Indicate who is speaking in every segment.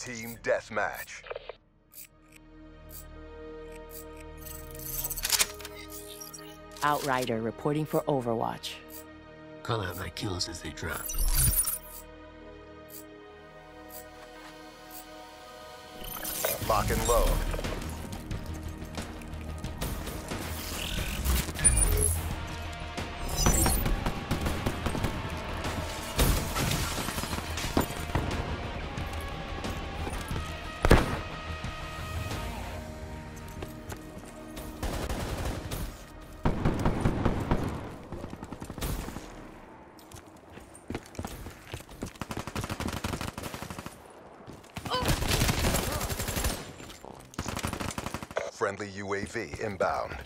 Speaker 1: Team Deathmatch.
Speaker 2: Outrider reporting for Overwatch.
Speaker 3: Call out my kills as they drop.
Speaker 1: Lock and load. Friendly UAV inbound.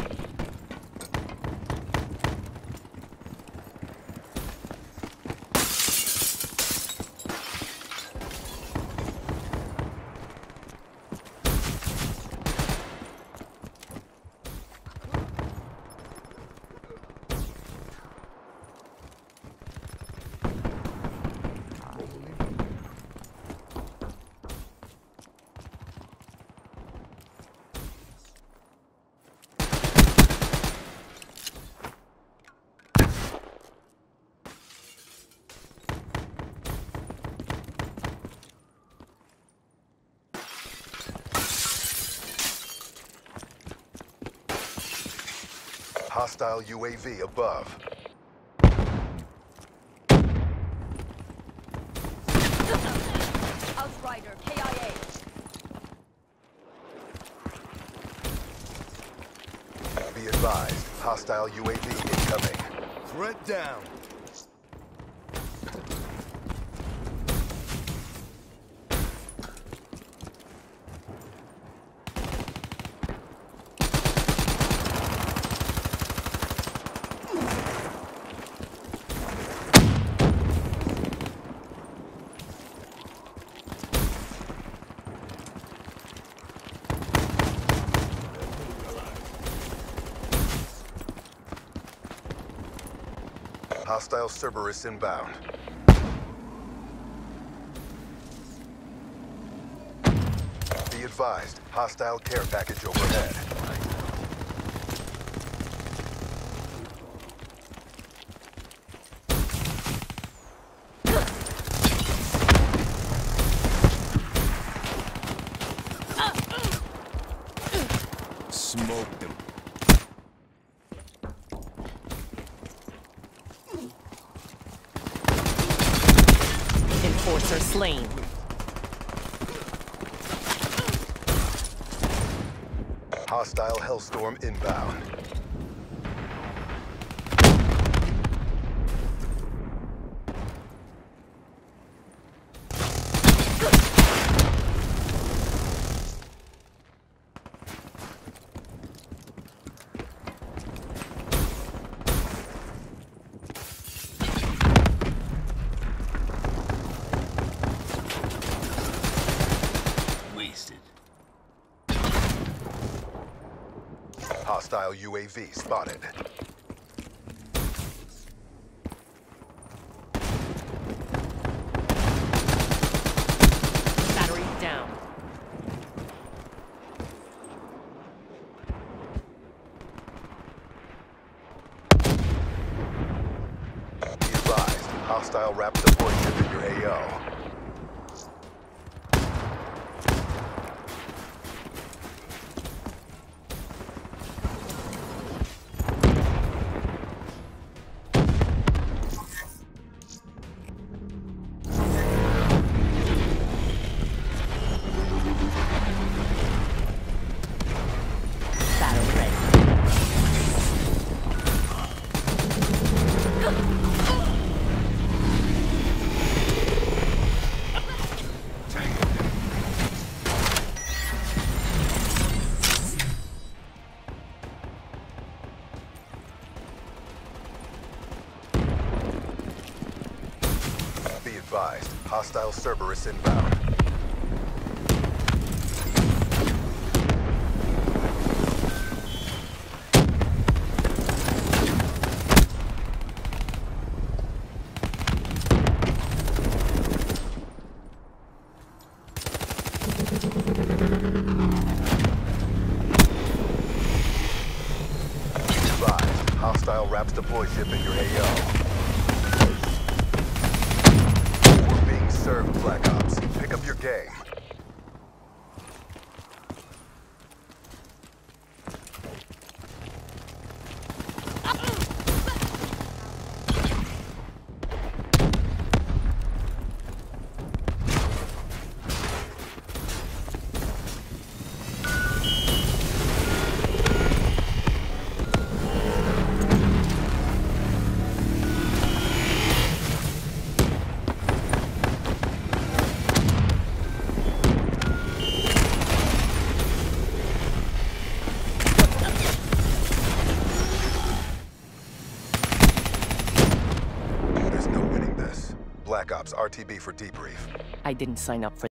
Speaker 1: Hostile UAV above.
Speaker 4: Outrider, KIA.
Speaker 1: Be advised, hostile UAV incoming.
Speaker 5: Threat down.
Speaker 1: Hostile Cerberus inbound. Be advised, hostile care package overhead.
Speaker 5: Smoke them.
Speaker 2: Enforcer slain.
Speaker 1: Hostile Hellstorm inbound.
Speaker 3: Wasted.
Speaker 1: Hostile UAV spotted.
Speaker 2: Battery down.
Speaker 1: Be advised, hostile rapid support ship in your AO.
Speaker 2: Battle ready.
Speaker 1: Be advised, hostile Cerberus inbound. Raps deploy ship in your AO. We're being served, Black Ops. Pick up your game. Black Ops, RTB for debrief.
Speaker 2: I didn't sign up for